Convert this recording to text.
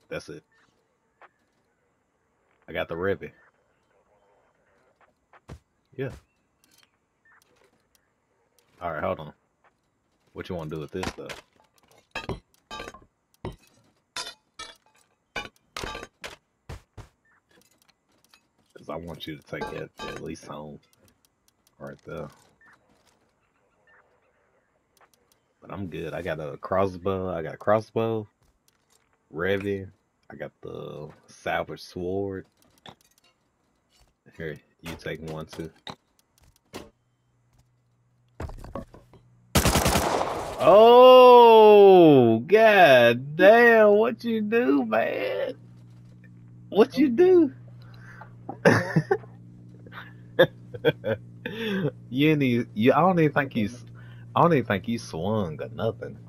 That's it. I got the ribbon. Yeah. All right, hold on. What you want to do with this though? Because I want you to take it at least home, right there. But I'm good. I got a crossbow. I got a crossbow, Revy. I got the salvage sword. Here, you take one too. Oh, god damn! What you do, man? What you do? You ain't even, you. I don't even think he's. I don't even think he swung or nothing.